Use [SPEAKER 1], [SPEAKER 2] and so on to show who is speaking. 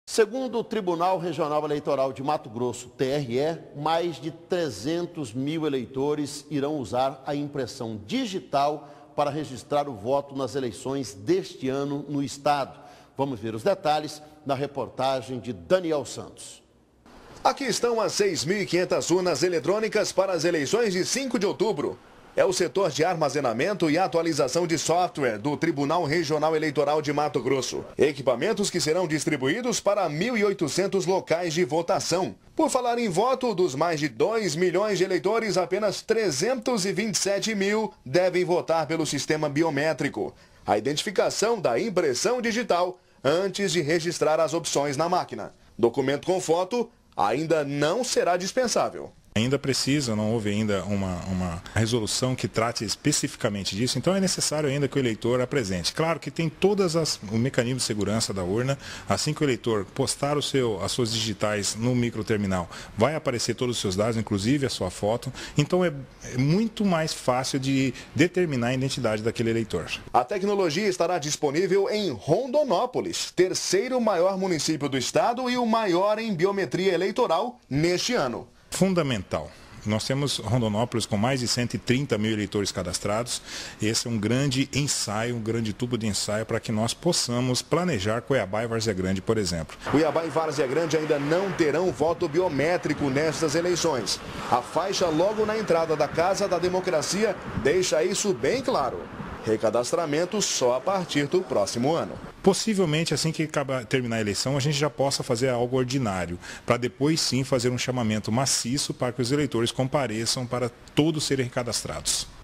[SPEAKER 1] Segundo o Tribunal Regional Eleitoral de Mato Grosso, TRE, mais de 300 mil eleitores irão usar a impressão digital para registrar o voto nas eleições deste ano no estado. Vamos ver os detalhes na reportagem de Daniel Santos.
[SPEAKER 2] Aqui estão as 6.500 urnas eletrônicas para as eleições de 5 de outubro. É o setor de armazenamento e atualização de software do Tribunal Regional Eleitoral de Mato Grosso. Equipamentos que serão distribuídos para 1.800 locais de votação. Por falar em voto, dos mais de 2 milhões de eleitores, apenas 327 mil devem votar pelo sistema biométrico. A identificação da impressão digital antes de registrar as opções na máquina. Documento com foto ainda não será dispensável.
[SPEAKER 3] Ainda precisa, não houve ainda uma resolução que trate especificamente disso, então é necessário ainda que o eleitor apresente. Claro que tem todos o mecanismo de segurança da urna, assim que o eleitor postar as suas digitais no microterminal, vai aparecer todos os seus dados, inclusive a sua foto, então é muito mais fácil de determinar a identidade daquele eleitor.
[SPEAKER 2] A tecnologia estará disponível em Rondonópolis, terceiro maior município do estado e o maior em biometria eleitoral neste ano.
[SPEAKER 3] Fundamental. Nós temos Rondonópolis com mais de 130 mil eleitores cadastrados. Esse é um grande ensaio, um grande tubo de ensaio para que nós possamos planejar Cuiabá e Várzea Grande, por exemplo.
[SPEAKER 2] Cuiabá e Várzea Grande ainda não terão voto biométrico nestas eleições. A faixa logo na entrada da Casa da Democracia deixa isso bem claro. Recadastramento só a partir do próximo ano.
[SPEAKER 3] Possivelmente, assim que terminar a eleição, a gente já possa fazer algo ordinário, para depois sim fazer um chamamento maciço para que os eleitores compareçam para todos serem recadastrados.